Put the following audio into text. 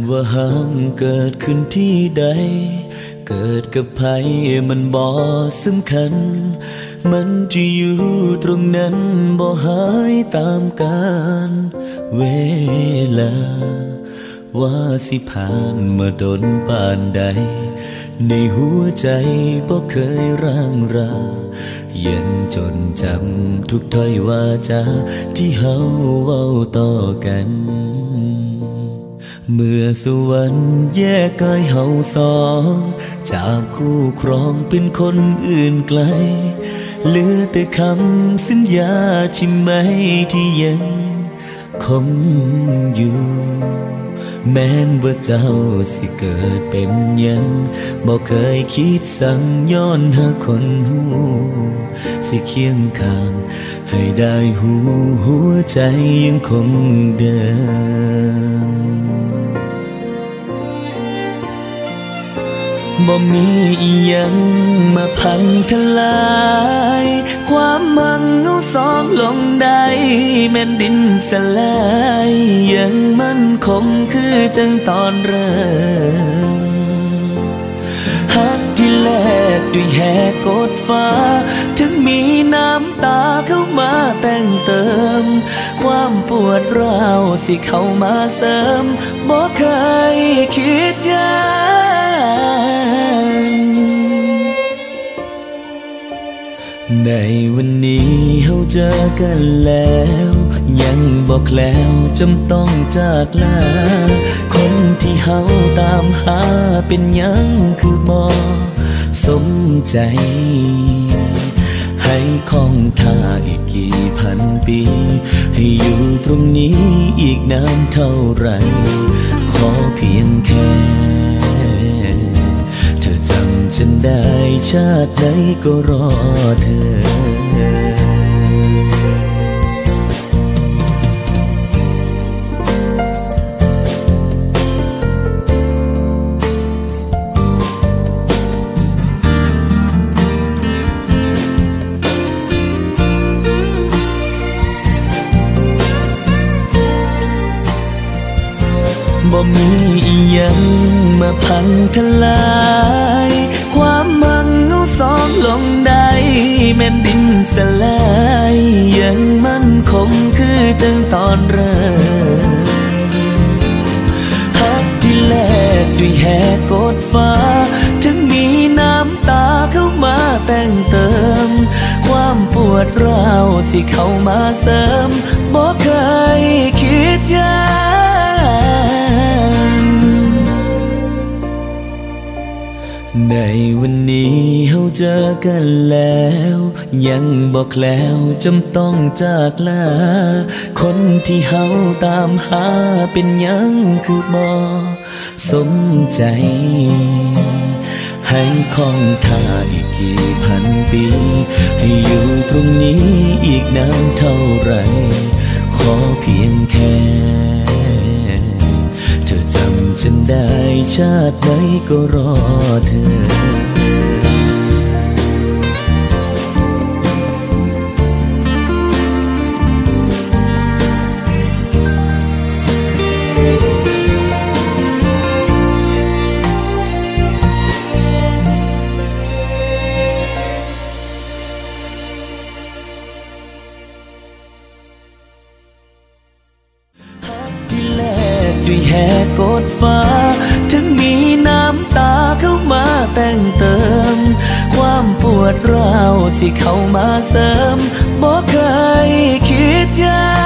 ว่าห่างเกิดขึ้นที่ใดเกิดกับใครมันบ่สำคัญมันจะอยู่ตรงนั้นบ่หายตามกาลเวลาว่าสิผ่านมาดนปานใดในหัวใจบ่เคยร่างรายังจดจำทุกถ้อยวาจาที่เฮาเว้าต่อกันเมื่อสวรรค์แยกกายเฮาสองจากคู่ครองเป็นคนอื่นไกลเหลือแต่คำสัญญาใช่ไหมที่ยังคงอยู่แม้นว่าเจ้าสิเกิดเป็นยังบ่เคยคิดสั่งย้อนหาคนหูสิเคียงข้างให้ได้หูหัวใจยังคงเดิมบ่มีอีหยังมาพังทลายความมั่งเอาสองลงได้แม่นดินสลายยังมั่นคงคือจังตอนเริ่มฮักที่แลกด้วยแหกกดฟ้าถึงมีน้ำตาเข้ามาแต่งเติมความปวดร้าวสิเข้ามาเสริมบ่เคยคิดยากในวันนี้เฮาเจอกันแล้วยังบอกแล้วจำต้องจากลาคนที่เฮาตามหาเป็นยังคือบ่สมใจให้คงท่าอีกกี่พันปีให้อยู่ตรงนี้อีกนานเท่าไรขอเพียงแค่เธอจำฉันได้ชาติไหนก็รอเธอบ่มีอีหยังมาพังทลายความมั่งเอาสองลงได้แม่นดินสลายยังมั่นคงคือจังตอนเริ่มฮักที่แลกด้วยแหกกดฟ้าถึงมีน้ำตาเข้ามาแต่งเติมความปวดร้าวสิเข้ามาเสริมบ่เคยคิดยากในวันนี้เฮาเจอกันแล้วยังบอกแล้วจำต้องจากลาคนที่เฮาตามหาเป็นยังคือบ่สมใจให้คงท่าอีกกี่พันปีให้อยู่ตรงนี้อีกนานเท่าไรขอเพียงแค่เธอจำฉันได้ชาติไหนก็รอเธอด้วยแหกกดฟ้าถึงมีน้ำตาเข้ามาแต่งเติมความปวดร้าวสิเข้ามาเสริมบ่เคยคิดยาก